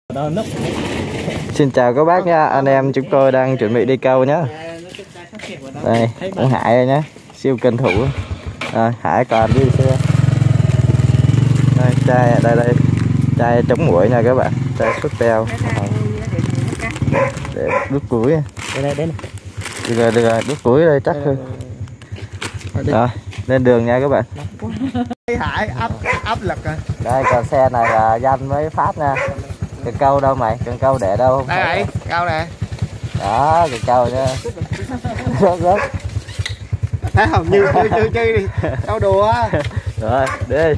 Xin chào các bác nha, anh em chúng tôi đang chuẩn bị đi câu nhé. Đây, ông Hải đây nhé, siêu cân thủ. Hải còn đi xe. Đây, chai ở đây, chai chống muỗi nha các bạn, chai súp teo. Để đút củi. Đây. Được rồi, đút củi đây chắc thôi. Rồi, lên đường nha các bạn. Hải áp lực rồi. Đây, còn xe này là danh với Phát nha. Cần câu đâu mày? Cần câu để đâu? Đây này, câu nè. Đó, cần câu nha. Rớt. Thấy không? Như chơi đi. Câu đùa. Rồi, đi.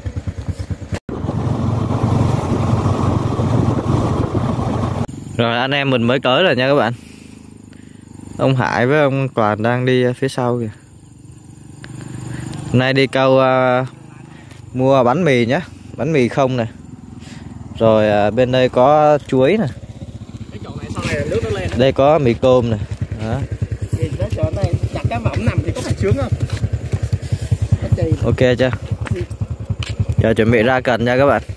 Rồi anh em mình mới tới rồi nha các bạn. Ông Hải với ông Toàn đang đi phía sau kìa. Hôm nay đi câu mua bánh mì nhé. Bánh mì không nè. Rồi bên đây có chuối nè. Đây có mì tôm nè. Đó. Chặt cá mỏng nằm thì có phải sướng không? Ok chưa? Giờ chuẩn bị ra cần nha các bạn.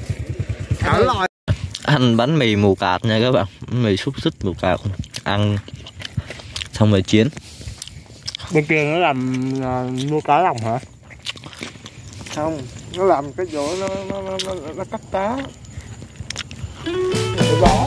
Ăn bánh mì mù cạt nha các bạn. Bánh mì xúc xích mù cạt. Ăn xong rồi chiến. Bên kia nó làm nuôi cá lồng hả? Không, nó làm cái chỗ nó cắt cá. Đó.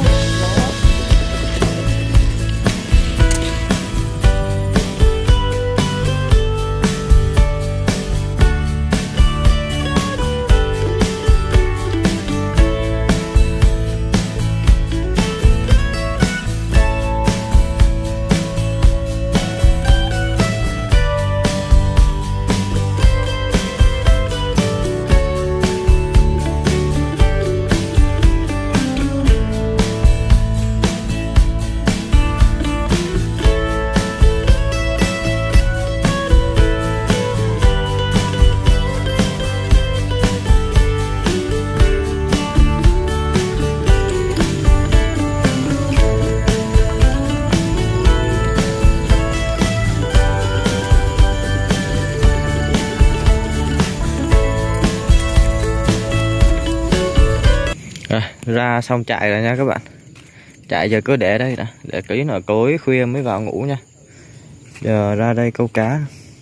Ra xong chạy rồi nha các bạn. Chạy giờ cứ để đây nè, để tí nữa tối khuya mới vào ngủ nha. Giờ ra đây câu cá.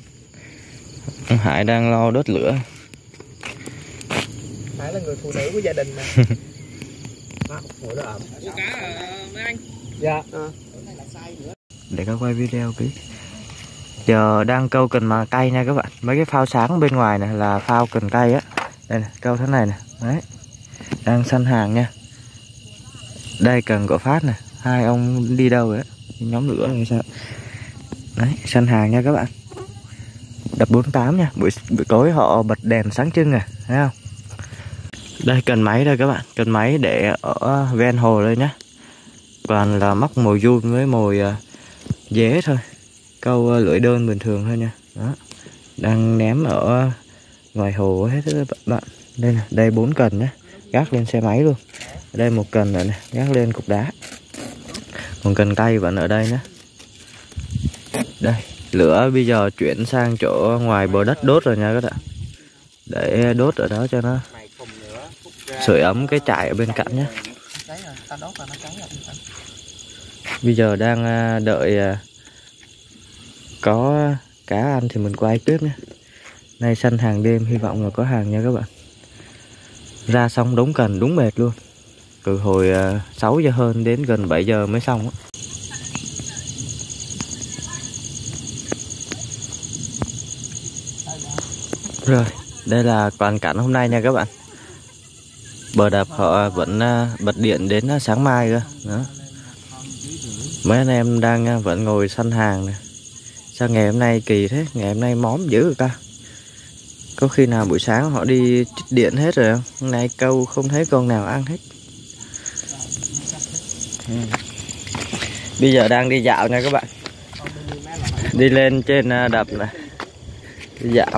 Ông Hải đang lo đốt lửa. Hải là người phụ nữ của gia đình mà. Câu cá mấy anh? Dạ. Để có quay video kỹ. Giờ đang câu cần mà cay nha các bạn. Mấy cái phao sáng bên ngoài này là phao cần cay á. Đây này, câu thế này nè. Đấy. Đang săn hàng nha. Đây cần của Phát nè. Hai ông đi đâu rồi đấy? Nhóm lửa hay sao? Đấy, săn hàng nha các bạn. Đập 48 nha. Buổi tối họ bật đèn sáng trưng nè, thấy không? Đây cần máy đây các bạn. Cần máy để ở ven hồ đây nhá. Toàn là móc mồi giun với mồi dế thôi. Câu lưỡi đơn bình thường thôi nha. Đó. Đang ném ở ngoài hồ hết các bạn. Đây nè, đây 4 cần nhé. Gác lên xe máy luôn. Ở đây một cần nữa này, gác lên cục đá. Còn cần cay vẫn ở đây nữa. Đây, lửa bây giờ chuyển sang chỗ ngoài bờ đất đốt rồi nha các bạn. Để đốt ở đó cho nó sưởi ấm cái trại ở bên cạnh nhé. Bây giờ đang đợi có cá ăn thì mình quay tiếp nhé. Nay săn hàng đêm, hy vọng là có hàng nha các bạn. Ra xong đống cần đúng mệt luôn. Từ hồi 6 giờ hơn đến gần 7 giờ mới xong á. Rồi, đây là toàn cảnh hôm nay nha các bạn. Bờ đập họ vẫn bật điện đến sáng mai cơ. Đó. Mấy anh em đang vẫn ngồi săn hàng nè. Sao ngày hôm nay kỳ thế? Ngày hôm nay móm dữ rồi ta. Có khi nào buổi sáng họ đi chích điện hết rồi không? Hôm nay câu không thấy con nào ăn hết. Bây giờ đang đi dạo nha các bạn. Đi lên trên đập này. Đi dạo.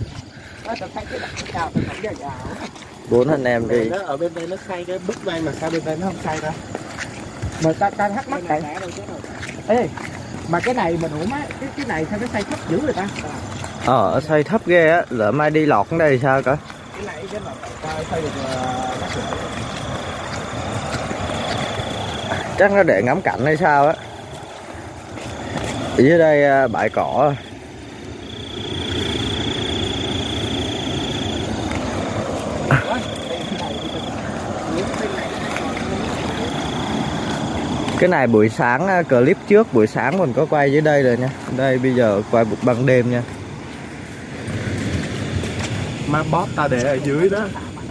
4 anh em đi. Ở bên đây nó xoay cái bức đây mà sao bên đây nó không xoay ta? Mà ta thắc mắc tại. Ê, mà cái này mình ủa má, cái này sao nó xoay thấp dữ rồi ta? Xoay thấp ghê á, lỡ mai đi lọt ở đây sao cả? Cái này cái mà xoay được Chắc nó để ngắm cảnh hay sao á. Ở dưới đây bãi cỏ. Cái này buổi sáng, clip trước buổi sáng mình có quay dưới đây rồi nha. Đây bây giờ quay ban đêm nha. Má bóp ta để ở dưới đó.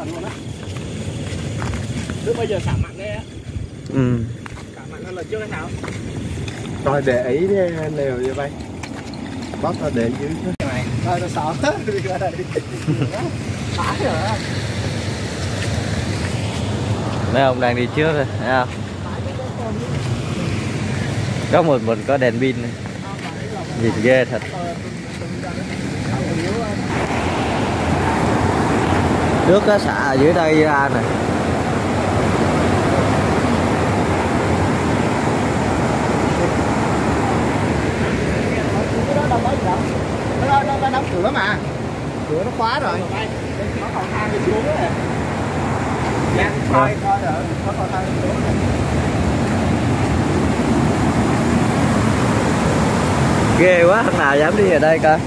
Trước bây giờ xả mặn đây á. Xả mặn hơn lần trước hay sao? Rồi để ý đều như vậy. Bóp ta để dưới đó. Thôi nó sợ. Đi qua đây. Phải rồi á. Mấy ông đang đi trước rồi, thấy không? Có một mình có đèn pin này. Nhìn ghê thật. Nước nó xả ở dưới đây ra nè. Nó đóng cửa mà. Cửa nó khóa rồi. Nó còn thang đi xuống rồi. Dạ, coi rồi. Nó còn thang đi xuống rồi. Ghê quá, thằng nào dám đi ở đây coi.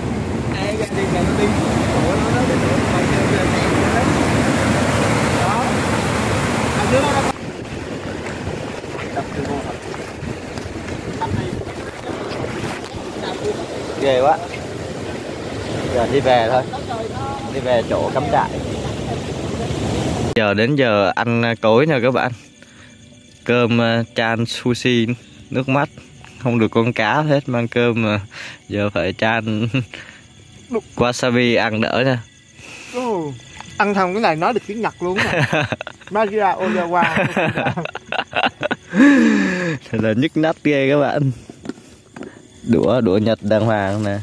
Ghê quá. Giờ đi về thôi. Đi về chỗ cắm trại. Giờ đến giờ ăn tối nha các bạn. Cơm chan sushi nước mắt. Không được con cá hết, mang cơm mà giờ phải chan wasabi ăn đỡ nha. Ăn xong cái này nói được tiếng Nhật luôn mà. Magia Ozawa. Thật là nhức nách ghê các bạn. Đũa Nhật đàng hoàng nè.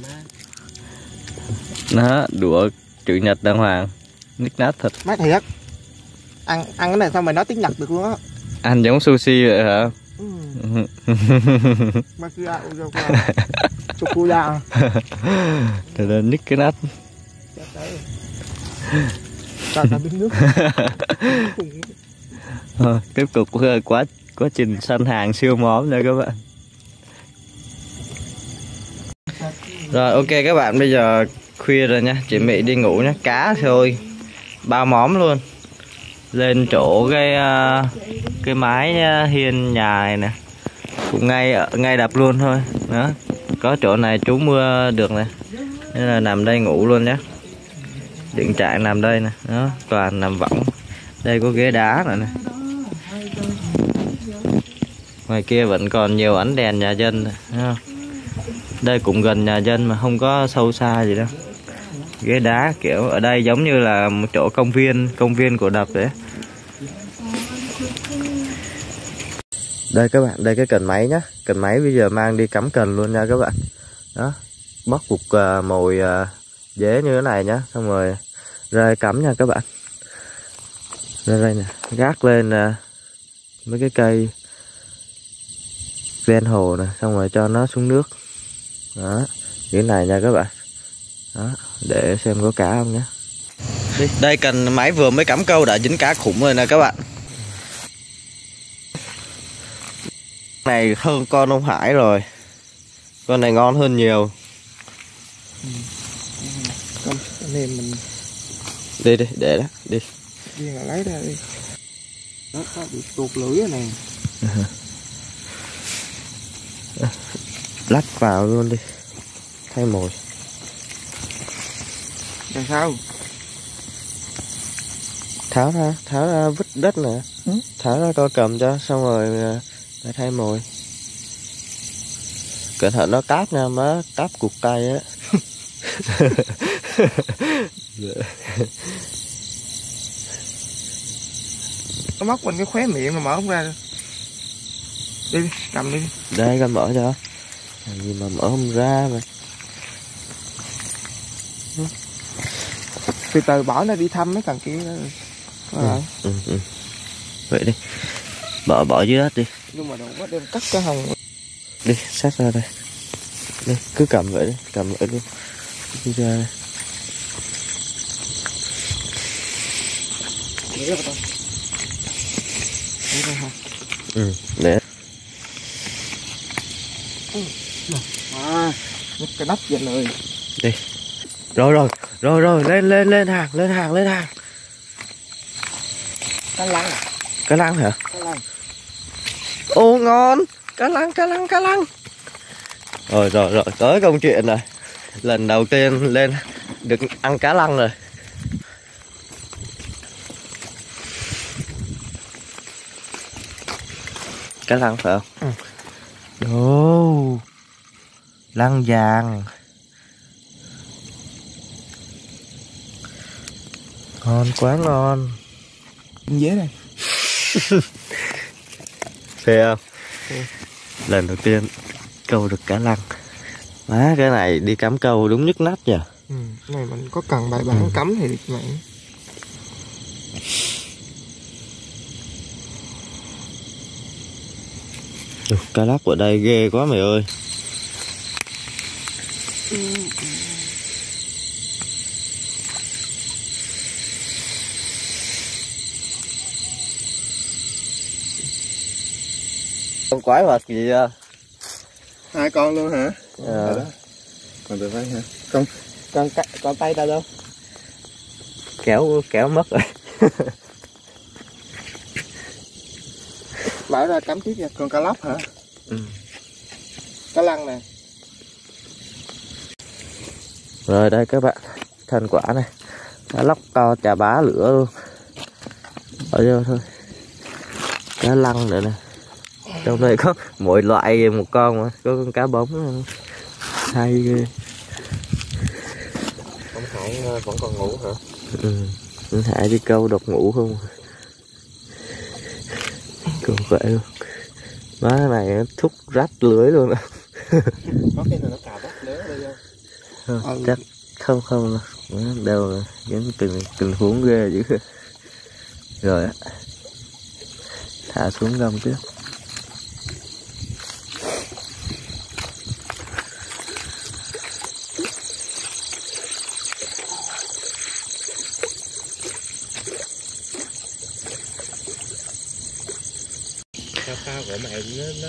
Đó, đũa chữ Nhật đàng hoàng. Nhức nách thật. Má thiệt. Ăn cái này sao mày nói tiếng Nhật được luôn á. Ăn giống sushi vậy hả? Magia Ozawa. Chokuya. Thật là nhức cái nách. Sao ta biết nước. Tiếp tục quá trình săn hàng siêu móm nha các bạn. Rồi ok các bạn, bây giờ khuya rồi nha, chị Mỹ đi ngủ nhé. Cá thôi, 3 móm luôn. Lên chỗ cái mái hiên nhà này nè, cũng ngay đập luôn thôi. Đó, có chỗ này trú mưa được nè, nên là nằm đây ngủ luôn nhé. Dựng trại nằm đây nè, đó, toàn nằm võng. Đây có ghế đá nữa nè. Ngoài kia vẫn còn nhiều ánh đèn nhà dân này, thấy không? Đây cũng gần nhà dân mà không có sâu xa gì đâu. Ghế đá kiểu ở đây giống như là một chỗ công viên của đập đấy. Đây các bạn, đây cái cần máy nhá. Cần máy bây giờ mang đi cắm cần luôn nha các bạn. Đó, bóc cục mồi dế như thế này nhá, xong rồi ra cắm nha các bạn. Ra đây nè, gác lên mấy cái cây ven hồ nè, xong rồi cho nó xuống nước. Đó, như thế này nha các bạn. Đó, để xem có cá không nhé. Đây cần máy vừa mới cắm câu đã dính cá khủng rồi nè các bạn. Này hơn con ông Hải rồi. Con này ngon hơn nhiều. Con anh em mình đi để đó đi. Đi lấy ra đi. Đó có bị tuột lưỡi rồi nè. Lách vào luôn đi. Thay mồi. Làm sao? Tháo ra vứt đất nè. Tháo ra coi cầm cho, xong rồi phải thay mồi. Cẩn thận nó cáp nha má, cáp cục tay á. Nó móc quanh cái khóe miệng mà mở không ra. Đi, cầm đi. Đây con mở cho. Làm gì mà mở không ra mà. Từ từ bỏ nó đi thăm mấy thằng kia đó. Vậy đi. Bỏ dưới đất đi. Nhưng mà đừng có đem cắt cái hồng. Đi, sát ra đây. Đi, cứ cầm vậy đi, cầm vậy luôn. Đi ra đây. Để cái nắp vậy rồi. Đi. Rồi, lên hàng. Cá lăng à? Cá lăng hả? Cá lăng. Ô ngon, cá lăng. Rồi, tới công chuyện rồi. Lần đầu tiên lên được ăn cá lăng rồi. Cá lăng phải không? Ồ, lăng vàng. Ngon quá ngon. Dế này. Phê không? Lần đầu tiên câu được cá lăng. Má, cái này đi cắm câu đúng nhức nách nhỉ. Này mình có cần bài bản cắm thì được bạn. Cá lóc ở đây ghê quá mày ơi. Con quái vật gì vậy? 2 con luôn hả? Đó. Còn được thấy hả? Con tay ta đâu? Kéo mất rồi. Mở ra cắm tiếp nha. Con cá lóc hả? Cá lăng nè. Rồi đây các bạn, thành quả này. Cá lóc to chà bá lửa luôn. Ở vô thôi. Cá lăng nữa nè. Trong đây có mỗi loại một con mà. Có con cá bóng hay ghê. Ông Hải vẫn còn ngủ hả? Ông Hải đi câu độc ngủ không. Câu vậy luôn. Má này nó thúc rách lưới luôn á. Có khi nào nó cào bắt lưới đây không? Chắc không đâu là những tình huống ghê dữ. Rồi á, thả xuống gông trước. Phao của mẹ nó.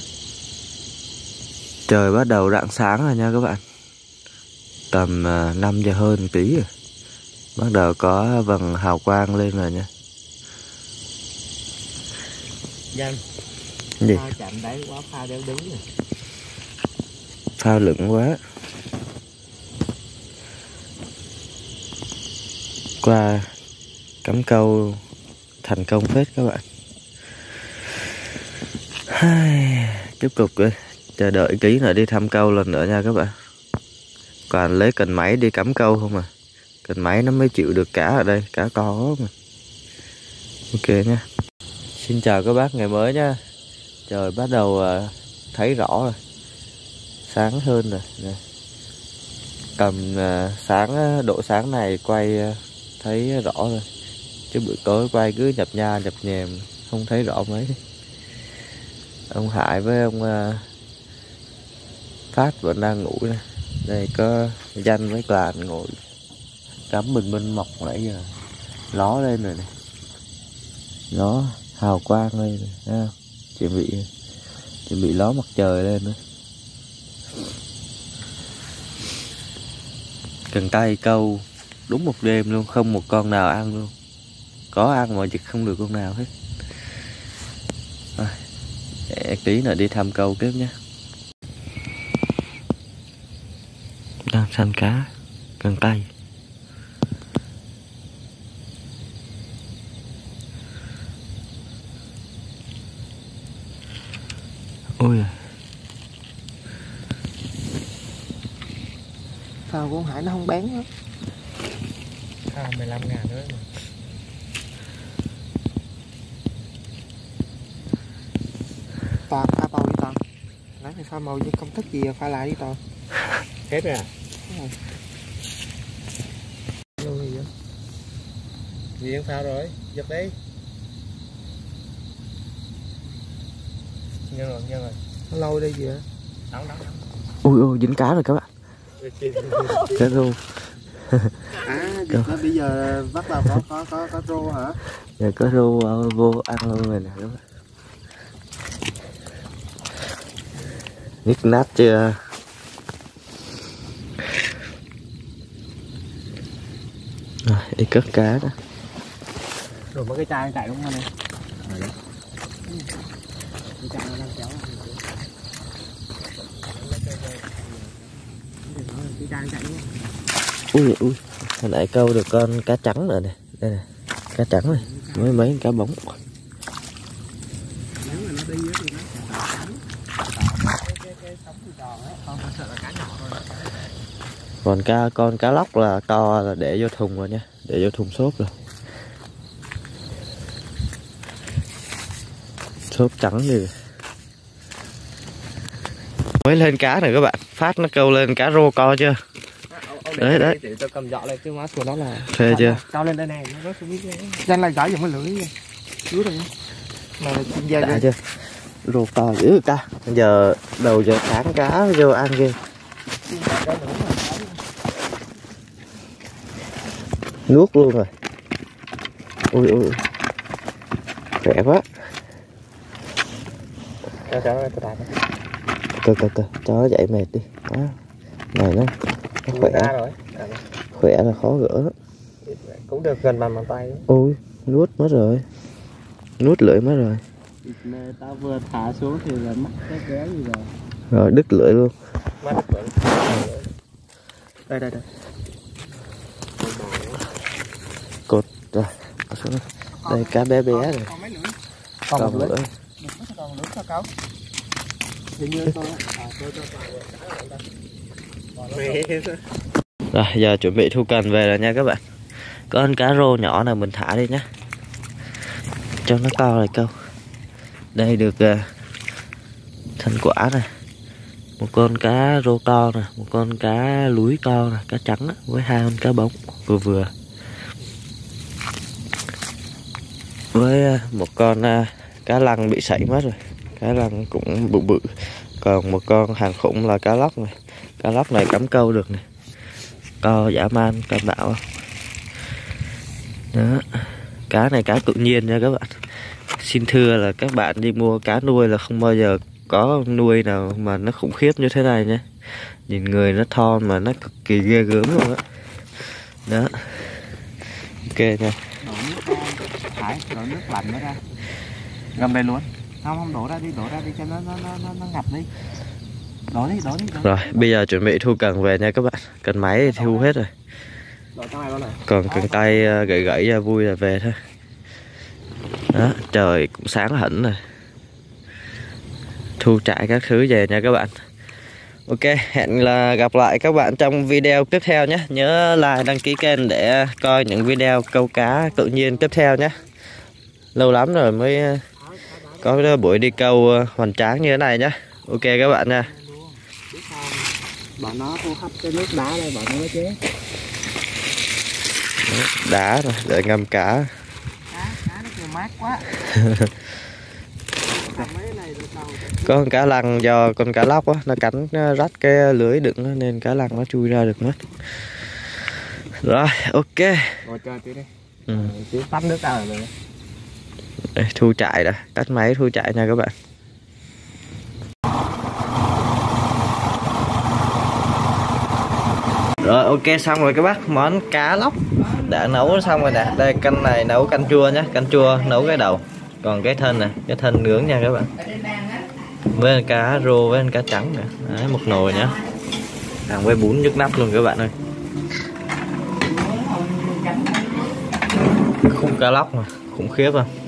Trời bắt đầu rạng sáng rồi nha các bạn. Tầm 5 giờ hơn một tí rồi. Bắt đầu có vầng hào quang lên rồi nha. Danh. Gì? Phao chạm đáy quá, phao đéo đứng rồi. Phao lửng quá. Qua cắm câu thành công phết các bạn. Tiếp tục đi. Chờ đợi tí nữa đi thăm câu lần nữa nha các bạn. Còn lấy cần máy đi cắm câu không à. Cần máy nó mới chịu được cá ở đây. Cá có mà. Ok nha. Xin chào các bác ngày mới nha. Trời bắt đầu thấy rõ rồi. Sáng hơn rồi nè. Tầm độ sáng này quay thấy rõ rồi. Chứ buổi tối quay cứ nhập nhèm không thấy rõ mấy. Ông Hải với ông Phát vẫn đang ngủ đây. Đây có Danh với Toàn ngồi cắm bình mọc nãy giờ. Ló lên rồi này. Ló hào quang lên rồi. Thấy không? Chuẩn bị ló mặt trời lên nữa. Cần tay câu đúng một đêm luôn. Không một con nào ăn luôn. Có ăn mà chỉ không được con nào hết. Để tí nữa đi thăm câu tiếp nhé. Đang săn cá cần tay. Ôi à. Phao của ông Hải nó không bén lắm. Phao 15.000 nữa mà. Toàn pha màu đi Toàn. Nói thì pha màu với công thức gì pha lại đi Toàn. Hết rồi à? Đúng rồi. Luôn gì vậy? Gì ăn phao rồi? Giật đi. Nhân rồi. Nó lâu đây gì vậy? Đóng. Ui dính cá rồi các bạn. Cá rô. Bây giờ bắt đầu có rô hả? Giờ có rô vô ăn luôn rồi nè các bạn. Nhức nát chưa? Rồi, đi cất cá đó. Rồi mấy cái chai chạy đúng không anh? Cái chai nó đang kéo. Cái chai chạy đúng không? Ui ui, hồi nãy câu được con cá trắng rồi nè. Đây nè, cá trắng này, mới mấy cá bóng. Nếu mà nó đi thì nó sẽ cái sống thì tròn á, không sợ là cá nhỏ thôi. Còn con cá lóc là to là để vô thùng rồi nha, để vô thùng xốp rồi. Xốp trắng như mới lên cá này các bạn, phát nó câu lên cá rô co chưa? Đấy đấy. Tôi cầm dọ lên chứ má của nó là. Phê chưa? Cao lên đây này, nó không biết. Danh là giỏi dùng cái lưỡi vậy. Lưỡi rồi. Là đã chưa? Rô to dữ ta. Bây giờ đầu giờ sáng cá vô ăn ghê. Nuốt luôn rồi. Ui ui. Khỏe quá. Cơ cho nó dậy mệt đi. Đó. Này nó khỏe. Khỏe là khó gỡ đó. Cũng được gần bàn tay đó. Ôi, nuốt mất rồi. Nuốt lưỡi mất rồi. Tao vừa thả xuống thì là mất cái kéo gì rồi. Rồi đứt lưỡi luôn. Mất lưỡi. Đây. Cột rồi. Đây cá bé rồi. Còn mấy lưỡi? Còn một lưỡi. Còn lưỡi sao cáo? Hình như tôi Rồi giờ chuẩn bị thu cần về rồi nha các bạn. Con cá rô nhỏ nào mình thả đi nhé, cho nó to lại câu. Đây được thành quả này, một con cá rô to nè, một con cá lúi to nè, cá trắng đó, với 2 con cá bóng vừa với một con cá lăng bị sảy mất rồi, cá lăng cũng bự, còn một con hàng khủng là cá lóc này. Cá lóc này cắm câu được này, to dã man cam đạo. Đó, cá này cá tự nhiên nha các bạn. Xin thưa là các bạn đi mua cá nuôi là không bao giờ có nuôi nào mà nó khủng khiếp như thế này nha. Nhìn người nó thon mà nó cực kỳ ghê gớm luôn á. Đó. Ok nha. Đổ nước thải, đổ nước lạnh nó ra. Gầm đây luôn. Không đổ ra đi cho nó ngập đi. Đổ đi. Rồi, bây giờ chuẩn bị thu cần về nha các bạn. Cần máy thì thu hết rồi. Còn cần tay gãy ra vui là về thôi. Đó, trời cũng sáng hẳn rồi. Thu trại các thứ về nha các bạn. Ok, hẹn là gặp lại các bạn trong video tiếp theo nhé. Nhớ like, đăng ký kênh để coi những video câu cá tự nhiên tiếp theo nhé. Lâu lắm rồi mới có buổi đi câu hoành tráng như thế này nhé. Ok các bạn nha. Bọn nó thu hấp cái nước đá đây, bọn nó chế. Đá rồi, để ngâm cá. Cá nó kìa mát quá. Có con cá lăng do con cá lóc á, nó cắn nó rách cái lưới đựng nên cá lăng nó chui ra được mất. Rồi, ok. Ngồi chơi tí đi. Tí tắm nước ra rồi. Đây, thu trại đã, tắt máy thu trại nha các bạn. Rồi ok, xong rồi các bác, món cá lóc đã nấu xong rồi nè. Đây canh này nấu canh chua nhé, canh chua nấu cái đầu, còn cái thân này, cái thân nướng nha các bạn. Với cá rô với cá trắng nè. Đấy, một nồi nhá. Ăn với bún nhức nắp luôn các bạn ơi. Khung cá lóc mà khủng khiếp không?